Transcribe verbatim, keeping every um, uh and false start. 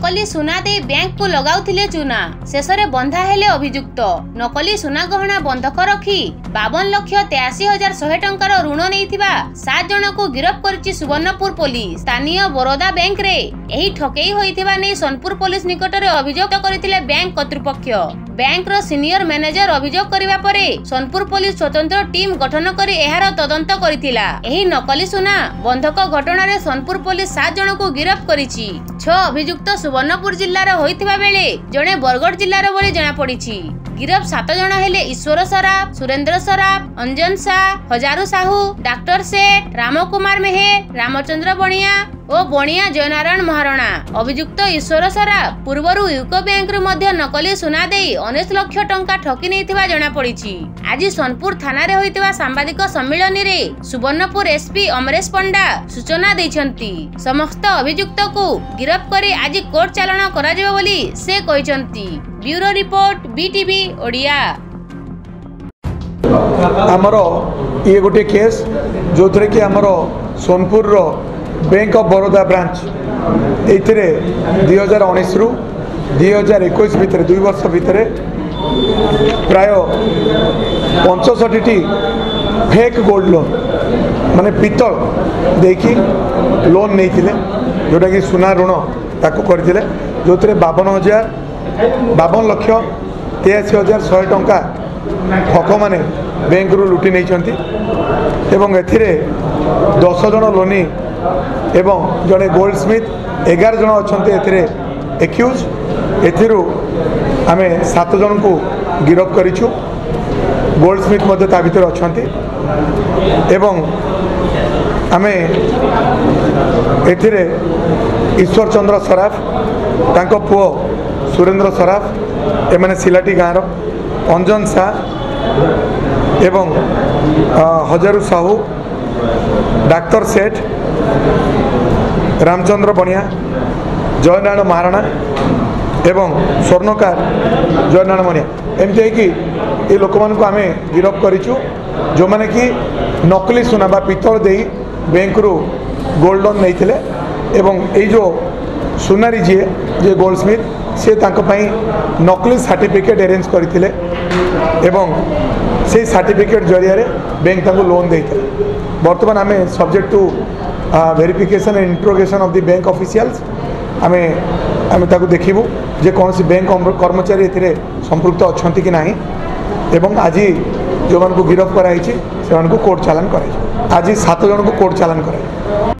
नकली सुना दे बैंक को लगाउथिले चुना शेष में बंधा हेले अभियुक्त। नकली सुना गहना बंधक रखी बावन लक्ष तेयासी हजार शहे टंकार ऋण नैथिबा सात जन को गिरफ्त करिछि सुवर्णपुर पुलिस। स्थानीय बरोदा बैंक रे एही ठकेई होइथिबा नै सोनपुर पुलिस निकट रे अभियोग करथिले बैंक कर्तृपक्ष। बैंक रो सीनियर मैनेजर अभियोग करिबा परे सोनपुर पुलिस स्वतंत्र टीम गठन करी एहार तदंत करिथिला। एही नकली सुना बंधक घटना रे सोनपुर पुलिस सात जन को गिरफ्त करिछि। छ अभियुक्त सुवर्णपुर जिल्लार होइथिबा बेले जणे बरगढ़ जिल्लार बोली जणा पड़िछि। गिरफ्त सात जन हेले ईश्वर सराफ, सुरेंद्र सराफ, अंजन शाह, हजारू साहू, डाक्टर सेठ, रामकुमार मेहेर, रामचंद्र बणिया और बणिया जयनारायण महाराणा। अभियुक्त ईश्वर सराफ पूर्वरु यूको बैंक रु मध्य नकली सुना देई उन्नीस लक्ष टंका ठकी नैथिबा जणा पड़िछि। आज सोनपुर थाना रे होइतिबा सांबादिक सम्मेलन रे सुवर्णपुर एसपी अमरेश पंडा सूचना दैछंती। समस्त अभियुक्त को गिरफ्त करी आज कोर्ट चालान करा जेबो बोली से कहिसंती। Bureau report BTV Odia. आमरो ये गोटे केस जो थरे कि आमरो सोनपुर रो बैंक ऑफ बड़ौदा ब्रांच एथिरे दुई हजार उन्नीस रु दुई हजार इक्कीस भितर दुई वर्ष भितर प्राय पंचषठी टी फेक गोल्ड लोन माने पितल देखी लोन नहीं थिले जोटा कि सुना ऋण ताकू करथिले जो थरे बावन हजार बावन लक्ष तेयासी हजार शहे टंका ठक माने बैंक रु लुटी नहीं एवं एथिरे दस जन लोनी एवं जड़े गोल्ड स्मिथ एगार जन अच्छा एक्यूज एथिरु आमे सात जन को गिरफ्त करिछु। गोल्ड स्मिथ मध्य ता भीतर अच्छा एवं आमे एथिरे ईश्वर चंद्र सराफ तांको पुओ सुरेंद्र सराफ एमाने सिलाटी गाँव अंजन शाह एवं हजारू साहू, डाक्टर सेठ, रामचंद्र बणिया, जयनारायण महाराणा एवं स्वर्णकार जयनारायण बणिया एमती है कि ये लोक मान आम गिरफ्त करिछु जो माने कि नकली सुना बा पितल दे बैंक रु गोल्ड लोन नहीं थिले एवं ये जो सुनारी जी जे गोल्ड स्मिथ से तांको पई नकली सर्टिफिकेट अरेंज करथिले एवं से सर्टिफिकेट जरिया रे बैंक तांको लोन देइथे। वर्तमान आम subject to verification and interrogation of the bank officials आमे आमे ताको देखिबु जे कौन सी बैंक कर्मचारी एथिरे संपृक्त अछंती कि नाही एवं आज जो मान को गिरफ्त कराई से कोर्ट चालान कराई। आज सात जन को कोर्ट चालान कराई।